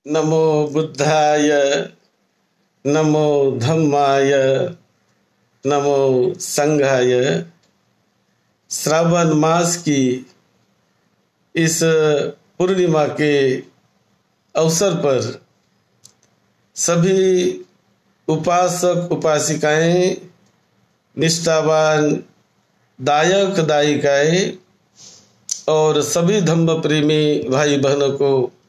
नमो बुद्धाय, नमो धम्माय, नमो संघाय। श्रावण मास की इस पूर्णिमा के अवसर पर सभी उपासक उपासिकाएं, निष्ठावान दायक दायिकाएं और सभी धम्म प्रेमी भाई बहनों को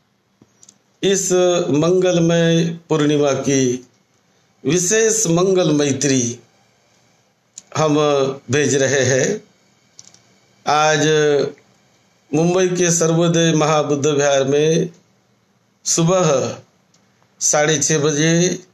इस मंगलमय पूर्णिमा की विशेष मंगल मैत्री हम भेज रहे हैं। आज मुंबई के सर्वोदय महाबुद्ध विहार में सुबह 6:30 बजे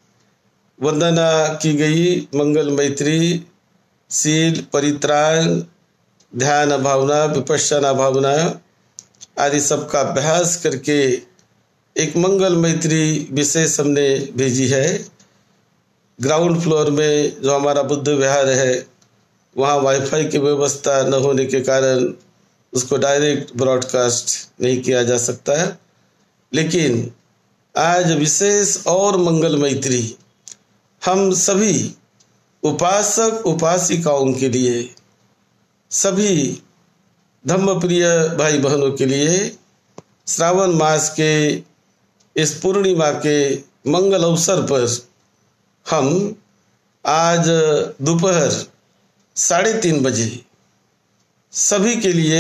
वंदना की गई मंगल मैत्री, शील, परित्राण, ध्यान भावना, विपश्यना भावना आदि सबका अभ्यास करके एक मंगल मैत्री विशेष हमने भेजी है। ग्राउंड फ्लोर में जो हमारा बुद्ध विहार है वहाँ वाईफाई की व्यवस्था न होने के कारण उसको डायरेक्ट ब्रॉडकास्ट नहीं किया जा सकता है, लेकिन आज विशेष और मंगल मैत्री हम सभी उपासक उपासिकाओं के लिए, सभी धम्मप्रिय भाई बहनों के लिए श्रावण मास के इस पूर्णिमा के मंगल अवसर पर हम आज दोपहर 3:30 बजे सभी के लिए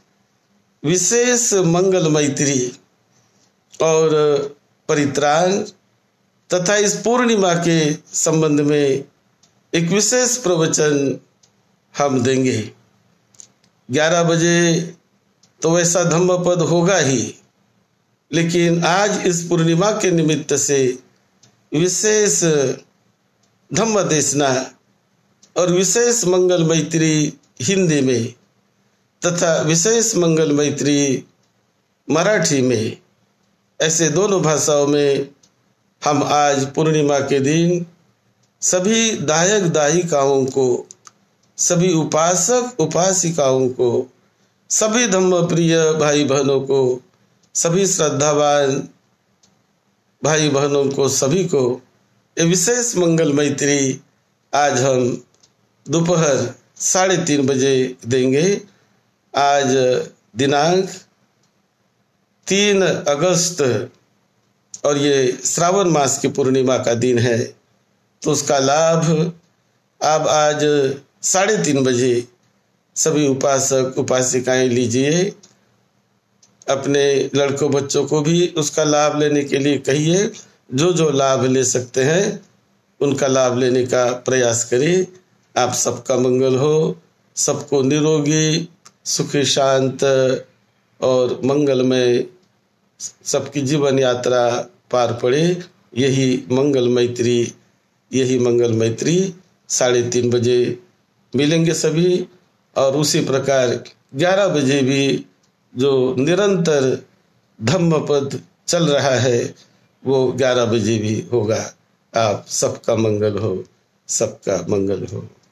विशेष मंगल मैत्री और परित्राण तथा इस पूर्णिमा के संबंध में एक विशेष प्रवचन हम देंगे। 11 बजे तो वैसा धम्म पद होगा ही, लेकिन आज इस पूर्णिमा के निमित्त से विशेष धम्म देशना और विशेष मंगल मैत्री हिंदी में तथा विशेष मंगल मैत्री मराठी में, ऐसे दोनों भाषाओं में हम आज पूर्णिमा के दिन सभी दायक दायिकाओं को, सभी उपासक उपासिकाओं को, सभी धम्म प्रिय भाई बहनों को, सभी श्रद्धावान भाई बहनों को, सभी को ये विशेष मंगल मैत्री आज हम दोपहर 3:30 बजे देंगे। आज दिनांक 3 अगस्त और ये श्रावण मास की पूर्णिमा का दिन है, तो उसका लाभ आप आज 3:30 बजे सभी उपासक उपासिकाएं लीजिए। अपने लड़कों बच्चों को भी उसका लाभ लेने के लिए कहिए। जो लाभ ले सकते हैं उनका लाभ लेने का प्रयास करें। आप सबका मंगल हो, सबको निरोगी, सुखी, शांत और मंगलमय सबकी जीवन यात्रा पार पड़े। यही मंगल मैत्री 3:30 बजे मिलेंगे सभी। और उसी प्रकार 11 बजे भी जो निरंतर धम्म पद चल रहा है वो 11 बजे भी होगा। आप सबका मंगल हो, सबका मंगल हो।